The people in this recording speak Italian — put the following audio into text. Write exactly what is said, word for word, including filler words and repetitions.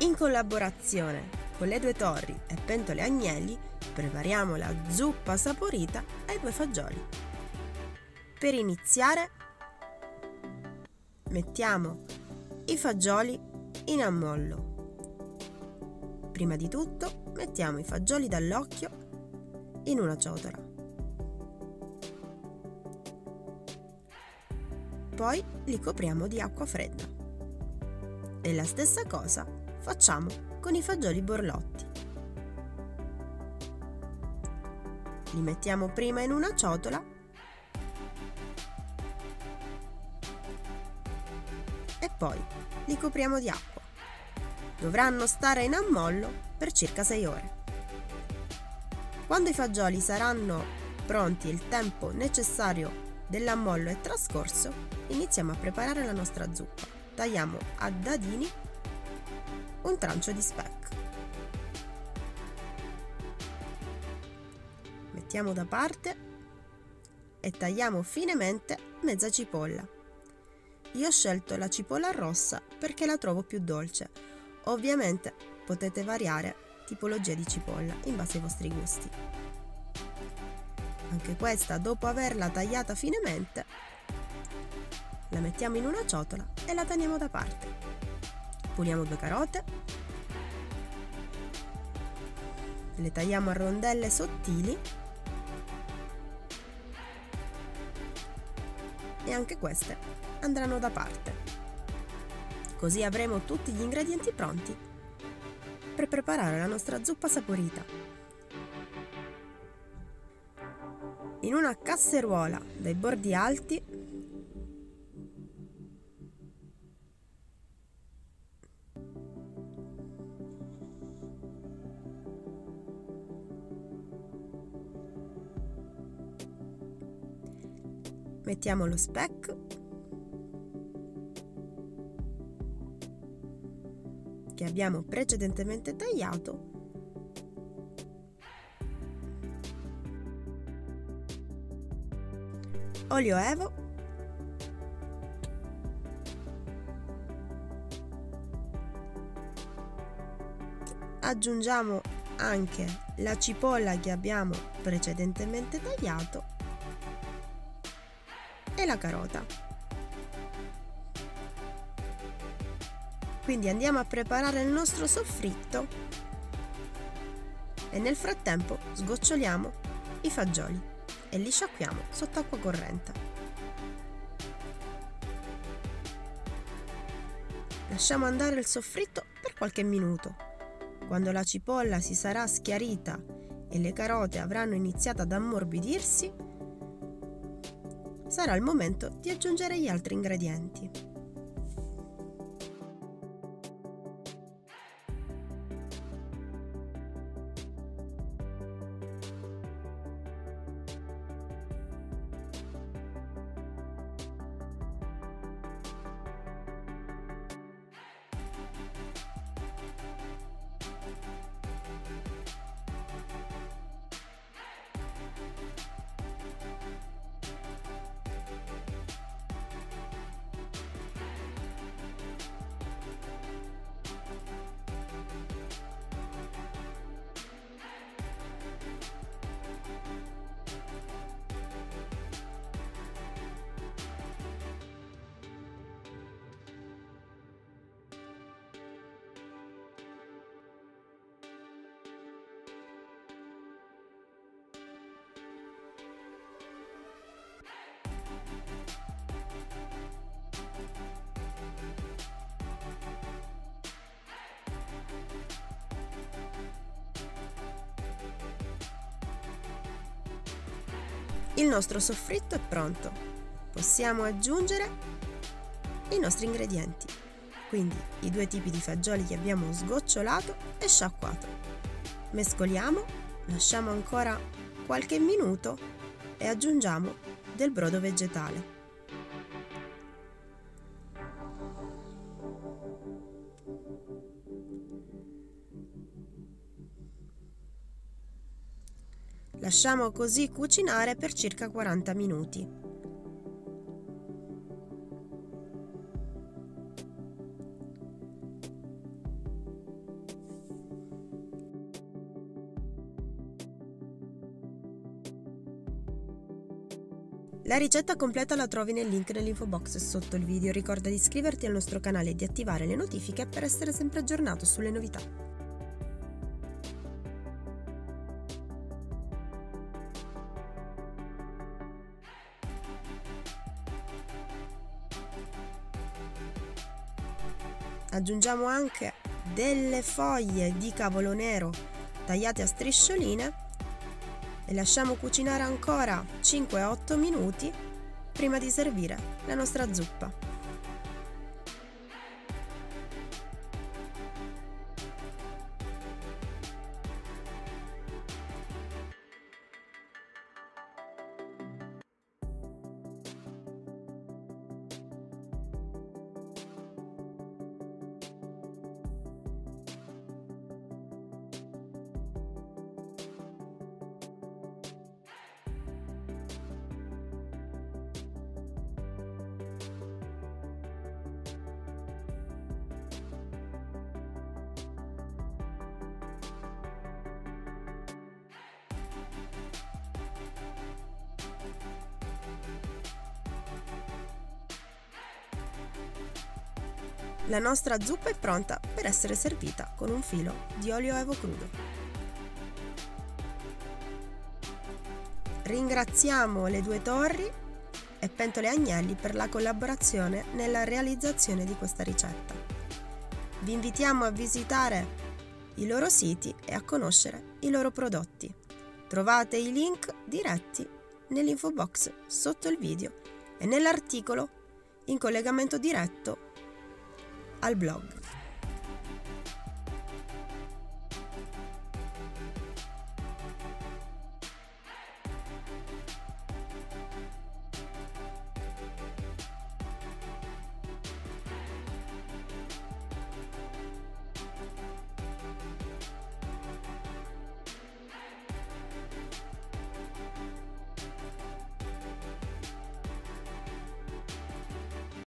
In collaborazione con le due torri e Pentole Agnelli prepariamo la zuppa saporita ai due fagioli. Per iniziare mettiamo i fagioli in ammollo. Prima di tutto mettiamo i fagioli dall'occhio in una ciotola. Poi li copriamo di acqua fredda. E la stessa cosa facciamo con i fagioli borlotti. Li mettiamo prima in una ciotola e poi li copriamo di acqua. Dovranno stare in ammollo per circa sei ore. Quando i fagioli saranno pronti e il tempo necessario dell'ammollo è trascorso, iniziamo a preparare la nostra zuppa. Tagliamo a dadini un trancio di speck. Mettiamo da parte e tagliamo finemente mezza cipolla. Io ho scelto la cipolla rossa perché la trovo più dolce. Ovviamente potete variare tipologia di cipolla in base ai vostri gusti. Anche questa, dopo averla tagliata finemente, la mettiamo in una ciotola e la teniamo da parte. Puliamo due carote, le tagliamo a rondelle sottili e anche queste andranno da parte. Così avremo tutti gli ingredienti pronti per preparare la nostra zuppa saporita. In una casseruola dai bordi alti mettiamo lo speck che abbiamo precedentemente tagliato olio evo, aggiungiamo anche la cipolla che abbiamo precedentemente tagliato e la carota. Quindi andiamo a preparare il nostro soffritto e nel frattempo sgoccioliamo i fagioli e li sciacquiamo sotto acqua corrente. Lasciamo andare il soffritto per qualche minuto. Quando la cipolla si sarà schiarita e le carote avranno iniziato ad ammorbidirsi, sarà il momento di aggiungere gli altri ingredienti. Il nostro soffritto è pronto. Possiamo aggiungere i nostri ingredienti, quindi i due tipi di fagioli che abbiamo sgocciolato e sciacquato. Mescoliamo, lasciamo ancora qualche minuto e aggiungiamo del brodo vegetale. Lasciamo così cucinare per circa quaranta minuti. La ricetta completa la trovi nel link nell'info box sotto il video. Ricorda di iscriverti al nostro canale e di attivare le notifiche per essere sempre aggiornato sulle novità. Aggiungiamo anche delle foglie di cavolo nero tagliate a striscioline e lasciamo cucinare ancora cinque otto minuti prima di servire la nostra zuppa. La nostra zuppa è pronta per essere servita con un filo di olio evo crudo. Ringraziamo Le Due Torri e Pentole Agnelli per la collaborazione nella realizzazione di questa ricetta. Vi invitiamo a visitare i loro siti e a conoscere i loro prodotti. Trovate i link diretti nell'info box sotto il video e nell'articolo in collegamento diretto al blog.